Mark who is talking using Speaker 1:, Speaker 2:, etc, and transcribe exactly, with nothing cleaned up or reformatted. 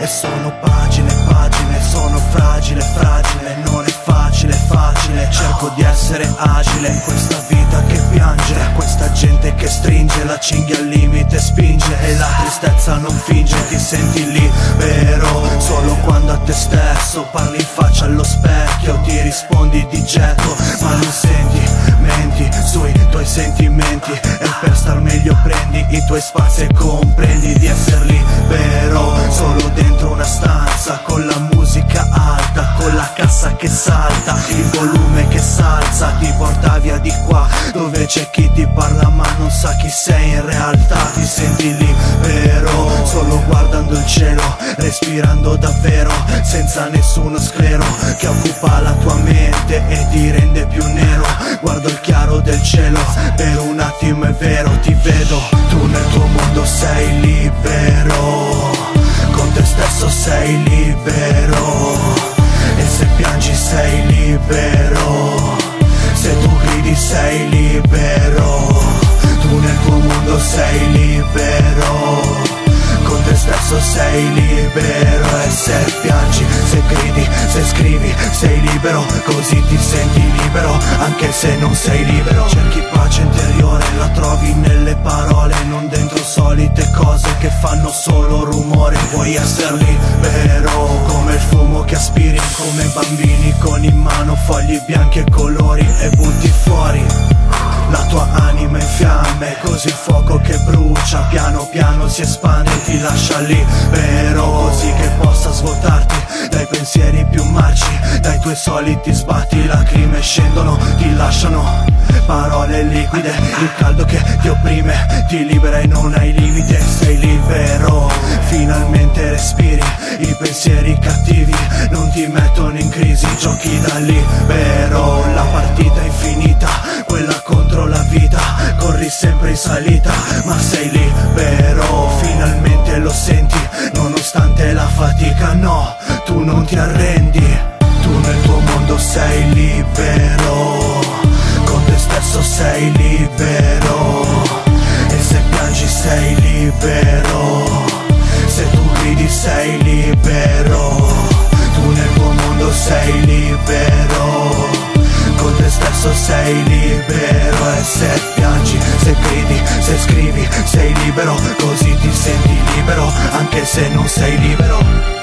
Speaker 1: sono pagine, pagine, sono fragile, fragile, non è facile, facile. Cerco di essere agile in questa vita che piange, questa gente che stringe, la cinghia al limite spinge e la tristezza non finge. Ti senti libero solo quando a te stesso parli in faccia allo specchio, ti rispondi di getto ma non senti, menti sui tuoi sentimenti e per star meglio prendi i tuoi spazi e comprendi di essere libero solo dentro una stanza con la musica alta, con la cassa che salta, il volume che s'alza, ti porta via di qua dove c'è chi ti parla ma non sa chi sei in realtà. Ti senti libero solo guardando il cielo, respirando davvero senza nessuno sclero che occupa la tua mente e ti rende più nero. Guardo il chiaro del cielo, per un attimo è vero, ti vedo, tu nel tuo mondo sei libero, con te stesso sei libero, e se piangi sei libero, se tu gridi sei libero, tu nel tuo mondo sei libero, con te stesso sei libero. E se piangi, se gridi, se scrivi sei libero, così ti senti libero anche se non sei libero. Cerchi pace interiore, la trovi nelle parole, non dentro solite cose che fanno solo rumore. Vuoi essere libero come il fumo che aspiri, come bambini con in mano fogli bianchi e colori e butti fuori la tua anima in fiamme, così il fuoco che brucia piano piano si espande e ti lascia libero, così che possa svuotarti dai pensieri più marci, dai tuoi soliti sbatti, lacrime scendono, ti lasciano parole liquide, il caldo che ti opprime ti libera e non hai limite. Sei libero, finalmente respiri, i pensieri cattivi non ti mettono in crisi, giochi da libero, la partita è infinita, quella contro la vita, corri sempre in salita, ma sei libero, finalmente lo senti, nonostante la fatica, no, tu non ti arrendi, tu nel tuo mondo sei libero, con te stesso sei libero, e se piangi sei libero, se tu gridi sei libero, tu nel tuo mondo sei libero, con te stesso sei libero. E se piangi, se gridi, se scrivi sei libero, così ti senti libero anche se non sei libero.